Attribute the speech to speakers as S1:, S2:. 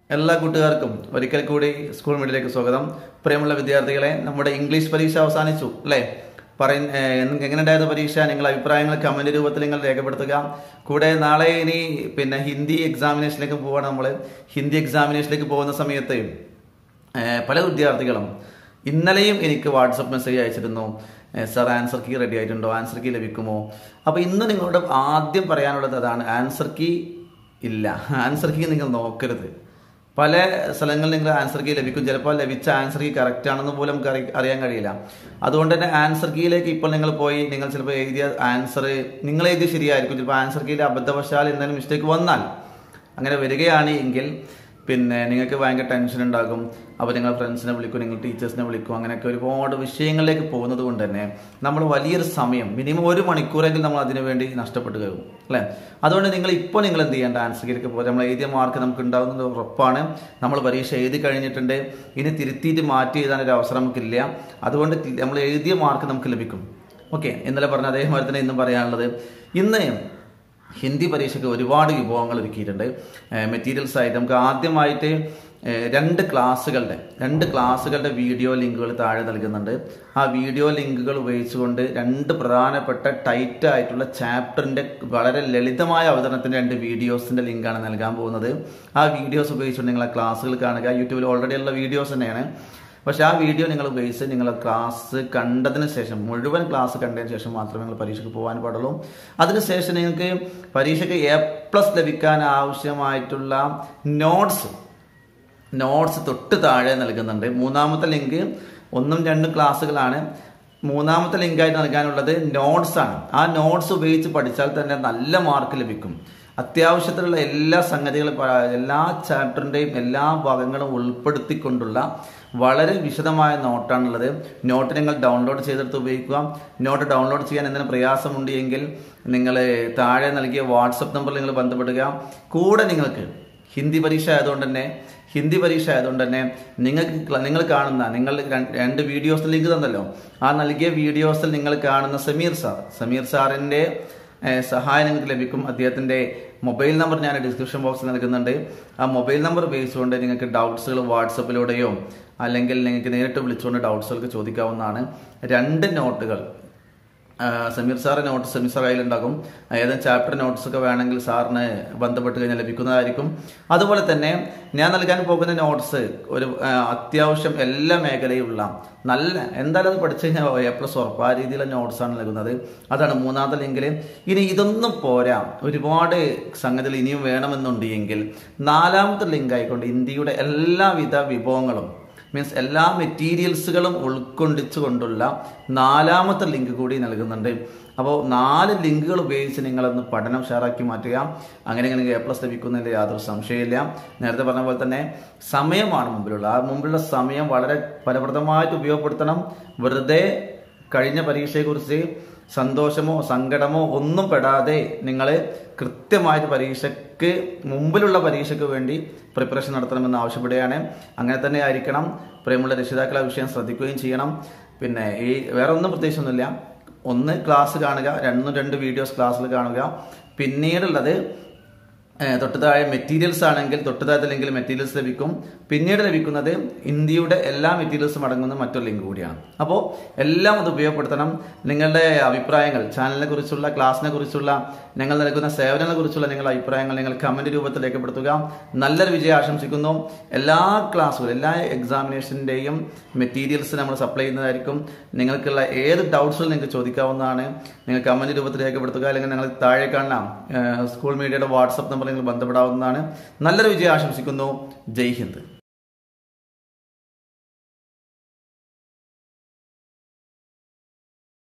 S1: എല്ലാ കൂട്ടുകാർക്കും ഒരിക്കൽ കൂടി സ്കൂൾ മീഡിയയിലേക്ക് സ്വാഗതം. പ്രിയമുള്ള വിദ്യാർത്ഥികളെ, നമ്മുടെ ഇംഗ്ലീഷ് പരീക്ഷ അവസാനിച്ചു അല്ലേ? എങ്ങനെയുണ്ടായത് പരീക്ഷ? നിങ്ങളുടെ അഭിപ്രായങ്ങൾ കമന്റ് രൂപത്തിൽ നിങ്ങൾ രേഖപ്പെടുത്തുക. കൂടെ നാളെ ഇനി ഹിന്ദി എക്സാമിനേഷനിലേക്ക് പോവാണ്. നമ്മൾ ഹിന്ദി എക്സാമിനേഷനിലേക്ക് പോകുന്ന സമയത്ത് പല വിദ്യാർത്ഥികളും ഇന്നലെയും എനിക്ക് വാട്സപ്പ് മെസ്സേജ് അയച്ചിരുന്നു, സർ ആൻസർ കീ റെഡി ആയിട്ടുണ്ടോ, ആൻസർ കീ ലഭിക്കുമോ? അപ്പോൾ ഇന്ന് നിങ്ങളോട് ആദ്യം പറയാനുള്ളത് അതാണ്, ആൻസർ കീ ഇല്ല. ആൻസർ കീ നിങ്ങൾ നോക്കരുത്. പല സ്ഥലങ്ങളിൽ നിങ്ങൾ ആൻസർ കീ ലഭിക്കും, ചിലപ്പോൾ ലഭിച്ച ആൻസർ കീ കറക്റ്റ് ആണെന്ന് പോലും നമുക്ക് അറിയാൻ കഴിയില്ല. അതുകൊണ്ട് തന്നെ ആൻസർ കീയിലേക്ക് ഇപ്പോൾ നിങ്ങൾ പോയി നിങ്ങൾ ചിലപ്പോൾ എഴുതിയ ആൻസർ നിങ്ങൾ എഴുതിയ ശരിയായിരിക്കും, ചിലപ്പോൾ ആൻസർ കീയിൽ അബദ്ധവശാൽ എന്തെങ്കിലും മിസ്റ്റേക്ക് വന്നാൽ അങ്ങനെ വരികയാണ് എങ്കിൽ നിങ്ങൾക്ക് ഭയങ്കര ടെൻഷൻ ഉണ്ടാകും. അപ്പോൾ നിങ്ങൾ ഫ്രണ്ട്സിനെ വിളിക്കും, നിങ്ങൾ ടീച്ചേഴ്സിനെ വിളിക്കും, അങ്ങനെയൊക്കെ ഒരുപാട് വിഷയങ്ങളിലേക്ക് പോകുന്നത് കൊണ്ട് തന്നെ നമ്മൾ വലിയൊരു സമയം, മിനിമം 1 മണിക്കൂറെങ്കിലും നമ്മൾ അതിനു വേണ്ടി നഷ്ടപ്പെട്ടു കഴിയും അല്ലേ? അതുകൊണ്ട് നിങ്ങൾ എന്ത് ചെയ്യേണ്ട, ആൻസർ കീയിലേക്ക് പോകുക. നമ്മൾ എഴുതിയ മാർക്ക് നമുക്ക് ഉണ്ടാകുന്നത് ഉറപ്പാണ്. നമ്മൾ പരീക്ഷ എഴുതി കഴിഞ്ഞിട്ടുണ്ട്, ഇനി തിരുത്തിയിട്ട് മാറ്റി എഴുതാനൊരു അവസരം നമുക്കില്ല. അതുകൊണ്ട് നമ്മൾ എഴുതിയ മാർക്ക് നമുക്ക് ലഭിക്കും. ഓക്കെ, ഇന്നലെ പറഞ്ഞ അതേമാതിരി തന്നെ ഇന്നും പറയാനുള്ളത്, ഇന്ന് ഹിന്ദി പരീക്ഷയ്ക്ക് ഒരുപാട് വിഭവങ്ങൾ ഒരുക്കിയിട്ടുണ്ട്. മെറ്റീരിയൽസ് ആയിട്ട് നമുക്ക് ആദ്യമായിട്ട് 2 ക്ലാസ്സുകളുടെ വീഡിയോ ലിങ്കുകൾ താഴെ നൽകുന്നുണ്ട്. ആ വീഡിയോ ലിങ്കുകൾ ഉപയോഗിച്ചുകൊണ്ട് 2 പ്രധാനപ്പെട്ട ടൈറ്റ് ആയിട്ടുള്ള ചാപ്റ്ററിൻ്റെ വളരെ ലളിതമായ അവതരണത്തിൻ്റെ 2 വീഡിയോസിൻ്റെ ലിങ്കാണ് നൽകാൻ പോകുന്നത്. ആ വീഡിയോസ് ഉപയോഗിച്ചുകൊണ്ട് നിങ്ങൾ ആ ക്ലാസ്സുകൾ കാണുക. യൂട്യൂബിൽ ഓൾറെഡി ഉള്ള വീഡിയോസ് തന്നെയാണ്. പക്ഷെ ആ വീഡിയോ നിങ്ങൾ ഉപയോഗിച്ച് നിങ്ങൾ ക്ലാസ് കണ്ടതിന് ശേഷം, മുഴുവൻ ക്ലാസ് കണ്ടതിന് ശേഷം മാത്രമേ നിങ്ങൾ പരീക്ഷയ്ക്ക് പോകാൻ പാടുള്ളൂ. അതിനുശേഷം നിങ്ങൾക്ക് പരീക്ഷയ്ക്ക് A+ ലഭിക്കാൻ ആവശ്യമായിട്ടുള്ള നോട്ട്സ് തൊട്ട് താഴെ നൽകുന്നുണ്ട്. 3ാമത്തെ ലിങ്ക് 1ഉം 2ഉം ക്ലാസ്സുകളാണ്. 3ാമത്തെ ലിങ്കായിട്ട് നൽകാനുള്ളത് നോട്ട്സ് ആണ്. ആ നോട്ട്സ് ഉപയോഗിച്ച് പഠിച്ചാൽ തന്നെ നല്ല മാർക്ക് ലഭിക്കും. അത്യാവശ്യത്തിലുള്ള എല്ലാ സംഗതികളും, എല്ലാ ചാപ്റ്ററിൻ്റെയും എല്ലാ ഭാഗങ്ങളും ഉൾപ്പെടുത്തിക്കൊണ്ടുള്ള വളരെ വിശദമായ നോട്ടാണുള്ളത്. നോട്ട് നിങ്ങൾ ഡൗൺലോഡ് ചെയ്തെടുത്ത് ഉപയോഗിക്കുക. നോട്ട് ഡൗൺലോഡ് ചെയ്യാൻ എന്തെങ്കിലും പ്രയാസമുണ്ട് എങ്കിൽ നിങ്ങൾ താഴെ നൽകിയ വാട്സപ്പ് നമ്പറിൽ നിങ്ങൾ ബന്ധപ്പെടുക. കൂടെ നിങ്ങൾക്ക് ഹിന്ദി പരീക്ഷ ആയതുകൊണ്ട് തന്നെ നിങ്ങൾ കാണുന്ന 2 വീഡിയോസ് ലിങ്ക് തന്നല്ലോ, ആ നൽകിയ വീഡിയോസിൽ നിങ്ങൾ കാണുന്ന സമീർ സാറിൻ്റെ സഹായം നിങ്ങൾക്ക് ലഭിക്കും. അദ്ദേഹത്തിൻ്റെ മൊബൈൽ നമ്പർ ഞാൻ ഡിസ്ക്രിപ്ഷൻ ബോക്സിൽ നൽകുന്നുണ്ട്. ആ മൊബൈൽ നമ്പർ ഉപയോഗിച്ചുകൊണ്ട് നിങ്ങൾക്ക് ഡൗട്ട്സുകൾ വാട്സപ്പിലൂടെയോ അല്ലെങ്കിൽ നിങ്ങൾക്ക് നേരിട്ട് വിളിച്ചുകൊണ്ട് ഡൗട്ട്സുകൾക്ക് ചോദിക്കാവുന്നതാണ്. 2 നോട്ടുകൾ സമീർ സാറിൻ്റെ നോട്ട് സമീർ സാർ കയ്യിലുണ്ടാകും. ഏതെങ്കിലും ചാപ്റ്റർ നോട്ട്സൊക്കെ വേണമെങ്കിൽ സാറിന് ബന്ധപ്പെട്ട് കഴിഞ്ഞാൽ ലഭിക്കുന്നതായിരിക്കും. അതുപോലെ തന്നെ ഞാൻ നൽകാൻ പോകുന്ന നോട്ട്സ് ഒരു അത്യാവശ്യം എല്ലാ മേഖലയിലുള്ള എന്തായാലും അത് പഠിച്ചു കഴിഞ്ഞാൽ A+ ഉറപ്പ്, ആ രീതിയിലുള്ള നോട്ട്സാണ് നൽകുന്നത്. അതാണ് 3ാമത്തെ ലിങ്കിൽ. ഇനി ഇതൊന്നും പോരാ, ഒരുപാട് സംഗതികൾ ഇനിയും വേണമെന്നുണ്ട് എങ്കിൽ 4ാമത്തെ ലിങ്ക് ആയിക്കൊണ്ട് ഇന്ത്യയുടെ എല്ലാവിധ വിഭവങ്ങളും, മീൻസ് എല്ലാ മെറ്റീരിയൽസുകളും ഉൾക്കൊണ്ടിച്ചുകൊണ്ടുള്ള 4ാമത്തെ ലിങ്ക് കൂടി നൽകുന്നുണ്ട്. അപ്പോൾ 4 ലിങ്കുകൾ ഉപയോഗിച്ച് നിങ്ങളൊന്ന് പഠനം ഷെയറാക്കി മാറ്റുക. അങ്ങനെ A+ ലഭിക്കുന്നതിൽ യാതൊരു സംശയമില്ല. നേരത്തെ പറഞ്ഞ പോലെ തന്നെ സമയമാണ് മുമ്പിലുള്ള സമയം വളരെ ഫലപ്രദമായിട്ട് ഉപയോഗപ്പെടുത്തണം. വെറുതെ കഴിഞ്ഞ പരീക്ഷയെക്കുറിച്ച് സന്തോഷമോ സങ്കടമോ ഒന്നും പെടാതെ നിങ്ങൾ കൃത്യമായിട്ട് മുമ്പിലുള്ള പരീക്ഷയ്ക്ക് വേണ്ടി പ്രിപ്പറേഷൻ നടത്തണമെന്ന് ആവശ്യപ്പെടുകയാണ്. അങ്ങനെ തന്നെ ആയിരിക്കണം. പ്രിയമുള്ള രക്ഷിതാക്കൾ ആ വിഷയം ശ്രദ്ധിക്കുകയും ചെയ്യണം. വേറെ ഒന്നും പ്രത്യേകിച്ചൊന്നുമില്ല. 1 ക്ലാസ് കാണുക, 2 വീഡിയോസ് ക്ലാസ്സിൽ കാണുക. പിന്നീടുള്ളത് തൊട്ട് താഴെ മെറ്റീരിയൽസ് ആണെങ്കിൽ തൊട്ട് താഴത്തെ ലിങ്കിൽ മെറ്റീരിയൽസ് ലഭിക്കും. പിന്നീട് ലഭിക്കുന്നത് ഇന്ത്യയുടെ എല്ലാ മെറ്റീരിയൽസും അടങ്ങുന്ന മറ്റൊരു ലിങ്ക് കൂടിയാണ്. അപ്പോൾ എല്ലാം അത് ഉപയോഗപ്പെടുത്തണം. നിങ്ങളുടെ അഭിപ്രായങ്ങൾ, ചാനലിനെ കുറിച്ചുള്ള, ക്ലാസ്സിനെ കുറിച്ചുള്ള, ഞങ്ങൾ നൽകുന്ന സേവനങ്ങളെ കുറിച്ചുള്ള നിങ്ങളുടെ അഭിപ്രായങ്ങൾ നിങ്ങൾ കമന്റ് രൂപത്തിൽ രേഖപ്പെടുത്തുക. നല്ലൊരു വിജയം ആശംസിക്കുന്നു. എല്ലാ ക്ലാസ്സുകളും, എല്ലാ എക്സാമിനേഷൻ്റെയും മെറ്റീരിയൽസ് നമ്മൾ സപ്ലൈ ചെയ്യുന്നതായിരിക്കും. നിങ്ങൾക്കുള്ള ഏത് ഡൗട്ട്സുകൾ നിങ്ങൾക്ക് ചോദിക്കാവുന്നതാണ്. നിങ്ങൾ കമന്റ് രൂപത്തിൽ രേഖപ്പെടുത്തുക. അല്ലെങ്കിൽ നിങ്ങൾ താഴെ കാണാം സ്കൂൾ മീഡിയയുടെ വാട്സപ്പ് നമ്പർ നിങ്ങൾ ബന്ധപ്പെടാവുന്നതാണ്. നല്ലൊരു വിജയം ആശംസിക്കുന്നു. ജയ് ഹിന്ദ്.